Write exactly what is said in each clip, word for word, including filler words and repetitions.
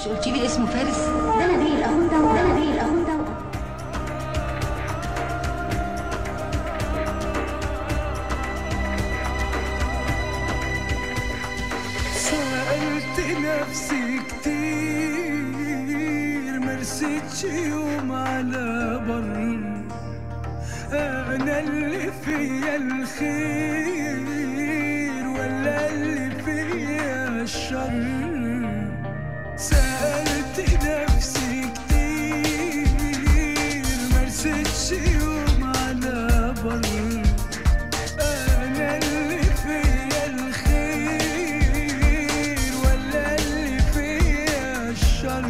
مش قلتي لي اسمه فارس؟ ده نبيل اخو توأم، ده نبيل اخو توأم. سألت نفسي كتير مرستش يوم على بر، أنا اللي فيا الخير ولا اللي فيا الشر. سألت نفسي كتير مرستش يوم على بر، أنا اللي فيا الخير ولا اللي فيا الشر.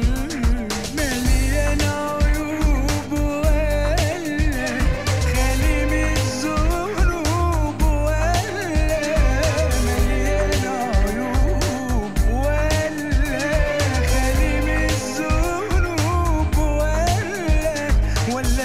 مليان عيوب ولا خالي من الذنوب، ولا مليان عيوب ولا خالي من الذنوب، ولا ولا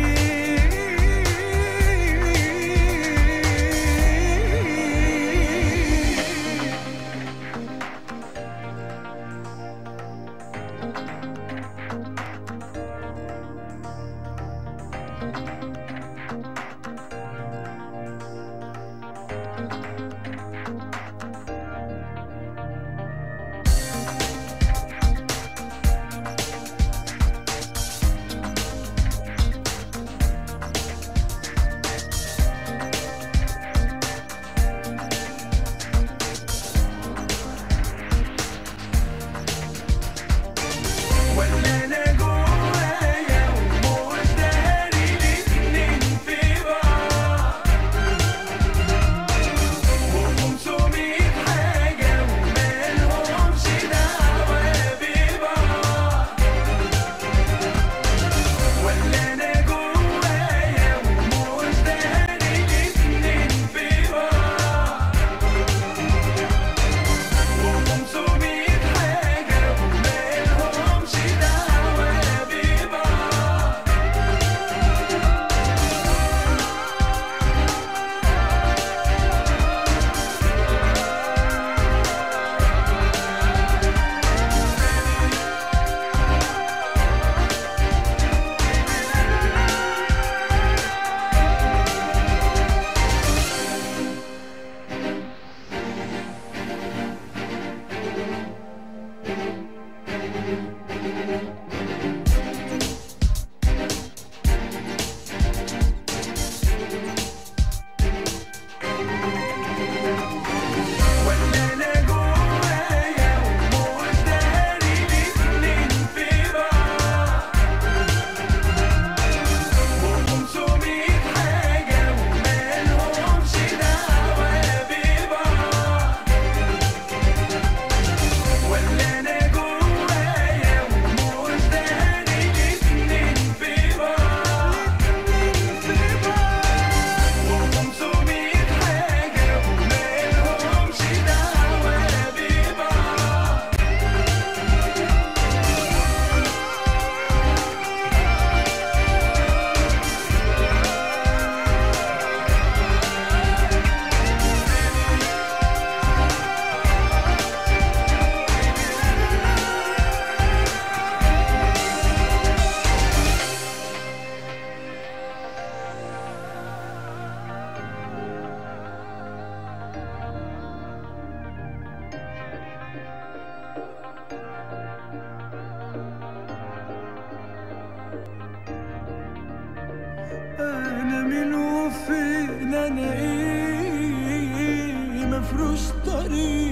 أنا من وفين أنا إيه مفروش طريق.